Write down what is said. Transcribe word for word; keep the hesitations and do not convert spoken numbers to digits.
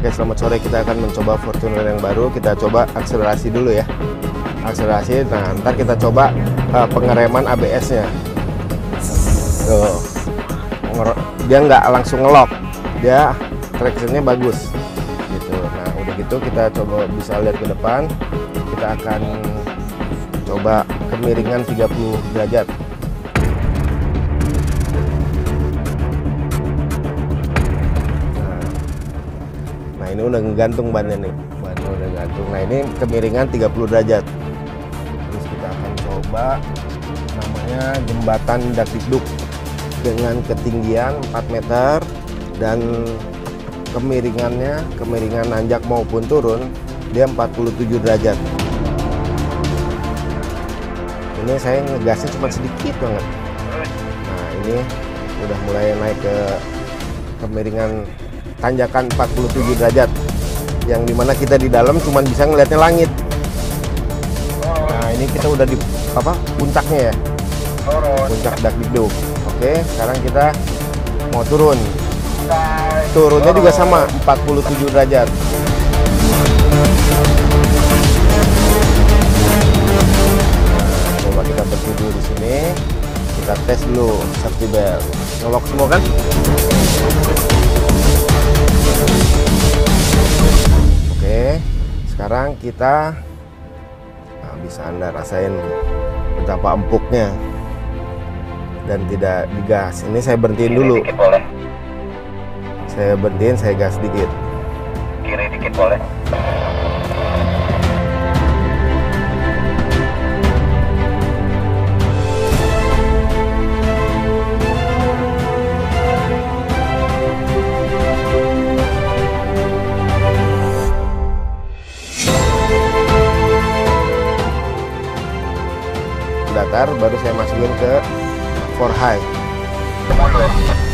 Oke, selamat sore. Kita akan mencoba Fortuner yang baru. Kita coba akselerasi dulu ya. Akselerasi. Nah, ntar kita coba uh, pengereman A B S-nya. Tuh. Dia nggak langsung ngelok. Dia traction-nya bagus. Gitu. Nah, udah gitu kita coba bisa lihat ke depan. Kita akan coba kemiringan tiga puluh derajat. Nah, ini udah ngegantung bannya nih. Bannya udah gantung. Nah, ini kemiringan tiga puluh derajat. Terus kita akan coba namanya jembatan Dakdikduk dengan ketinggian empat meter dan kemiringannya, kemiringan nanjak maupun turun dia empat puluh tujuh derajat. Ini saya ngegasnya cuma sedikit banget. Nah, ini udah mulai naik ke kemiringan tanjakan empat puluh tujuh derajat, yang dimana kita di dalam cuma bisa ngelihatnya langit. Nah, ini kita udah di apa puncaknya ya, puncak Dakdikduk. Oke, sekarang kita mau turun. Turunnya juga sama empat puluh tujuh derajat. Nah, coba kita bertujuh di sini. Kita tes dulu safety belt. Ngelok semua kan? Oke, sekarang kita nah, bisa Anda rasain betapa empuknya dan tidak digas. Ini saya berhentiin dulu. Dikit boleh. Saya berhentiin, saya gas dikit. Kiri dikit boleh. Datar, baru saya masukin ke for high. sepuluh.